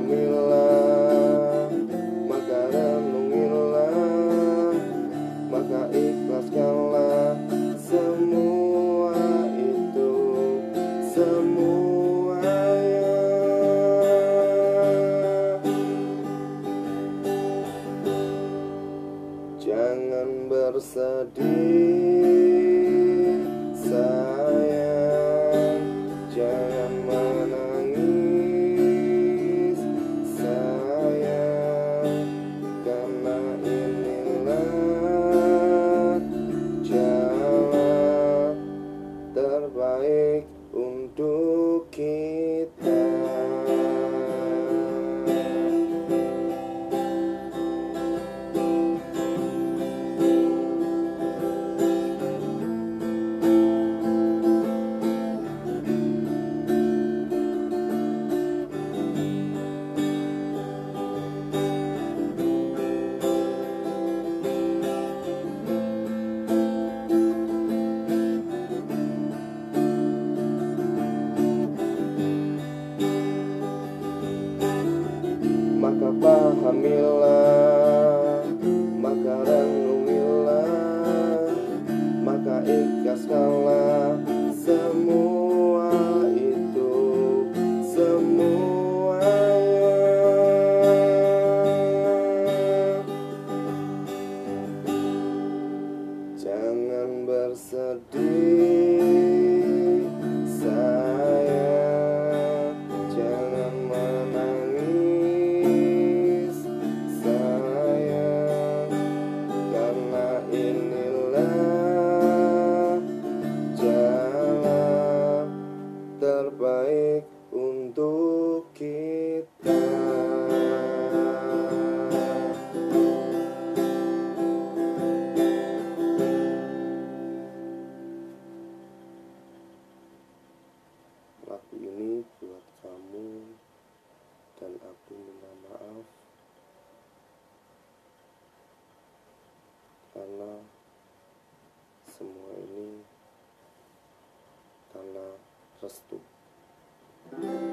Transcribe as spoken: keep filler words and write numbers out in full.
pahamilah, maka renungilah, maka ikhlaskanlah semua itu, semuanya. Jangan bersedih sayang, jangan menangis sayang, karena inilah jalan terbaik untuk kita. Maka pahamilah, maka renungilah, maka ikhlaskanlah semua itu, semuanya. Jangan bersedih sayang, jangan menangis sayang, karena inilah jalan terbaik untuk kita. Lagu ini buat kamu dan aku minta maaf karena semua ini karena restu.